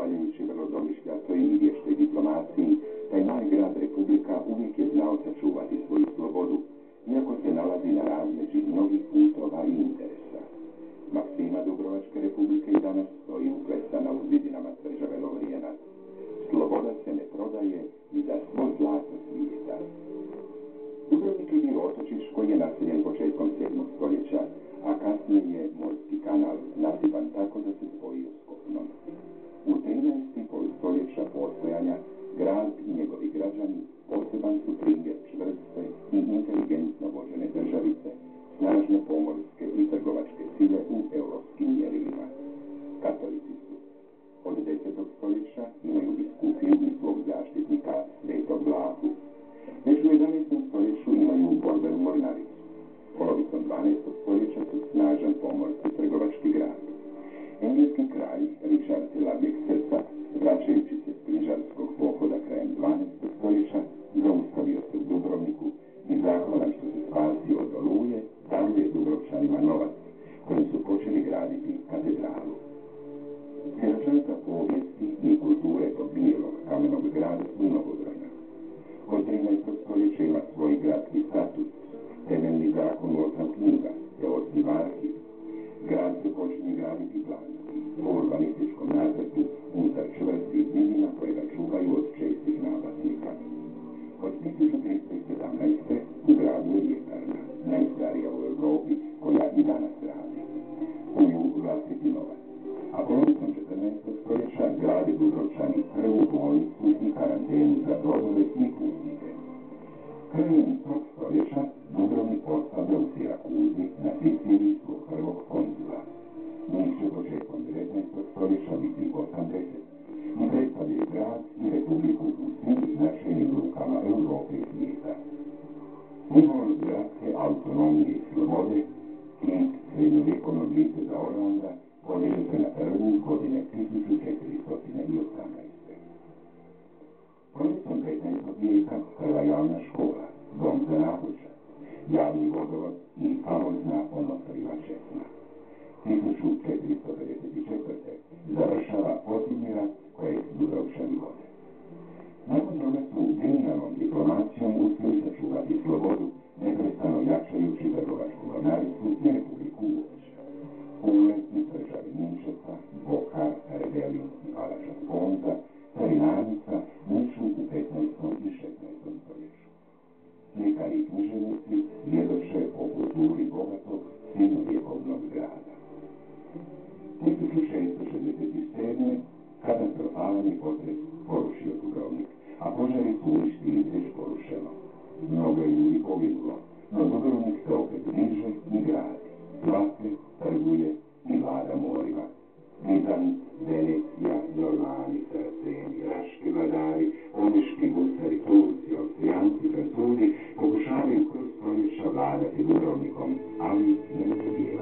zahvaljujući vrlo domišljatoj i vještoj diplomaciji, taj mali grad Republika uvijek je znao sačuvati svoju slobodu, iako se nalazi na razmeđi mnogih putova i interesa. Maksima Dubrovačke Republike i danas stoji uklesana u zidinama tvrđave Lovrijena. Sloboda se ne prodaje i za svo zlato svijeta. Dubrovnik je bio otočić koji je naseljen početkom 7. stoljeća, a kasnije je morski kanal nasipan tako da se spojio s kopnom. U 13,5 stoljeća postojanja grad i njegovi građani poseban su primjer čvrste i inteligentno vođene državice, snažne pomorske i trgovačke sile u europskim mjerilima. Katolici su. Od 10. stoljeća imaju biskupiju i svog zaštitnika Svetog Vlahu. Već u 11. stoljeću imaju borbenu mornaricu. Polovicom 12. stoljeća su snažan pomorski trgovački grad. Engleski kralj Richard Labijeg srca, vraćajući se s križarskog pohoda krajem 12. stoljeća, zaustavio se u Dubrovniku i zahvalan što se spasio od oluje, daruje Dubrovčanima novac, kojim su počeli graditi katedralu. Svjedočanstva povijesti i kulture tog bijelog kamenog grada su mnogobrojna. Od 13. stoljeća ima svoj gradski statut, temeljni zakon u 8 knjiga, te osniva arhiv. Grad se počinje graditi planski, po urbanističkom nacrtu, unutar čvrstih zidina koje ga čuvaju od čestih napasnika. Od 1317. u gradu je ljekarna, najstarija u Europi, koja i danas radi. Kuju vlastiti novac. A polovicom 14. stoljeća grade Dubrovčani prvu bolnicu i karantenu za brodove i putnike. Krajem tog stoljeća Dubrovnik postavlja u Sirakuzi na Siciliji svog prvog konzula. Njih će početkom 19. stoljeća biti 80 i predstavljaju grad i republiku u svim značajnim lukama Europe i svijeta. Simbol gradske autonomije i slobode, klik srednjovjekovnog viteza Orlanda, podiže se na prvu godine 1418. Polovicom 15. vijeka prva javna škola, dom za napuća, javni vodovod i famozna Onofrijeva česma. 1454. završava posljednji rat kojeg Dubrovčani vode. Nakon toga su genijalnom diplomacijom uspjeli sačuvati slobodu, neprestano jačajući trgovačku mornaricu i republiku uopće. Kule i tvrđavi Ninčeca, Bokar, Rebelin i Palača Sponza, Carinanica niču u 15. i 16. stoljeću. Slikari i književnici svjedoče o kulturi bogatog srednjovjekovnog grada. 1667. katastrofalni potres porušio Dubrovnik, a požari su uništili već porušeno. Mnogo je ljudi poginulo, no Dubrovnik se opet diže i gradi, cvate, trguje i vlada morima. Bizant, Venecija, Normani, Saraceni, Raški vladari, Omiški, Gusari, Turci, Austrijanci, Francuzi pokušavaju kroz stoljeća vladati Dubrovnikom, ali ne uspijevaju.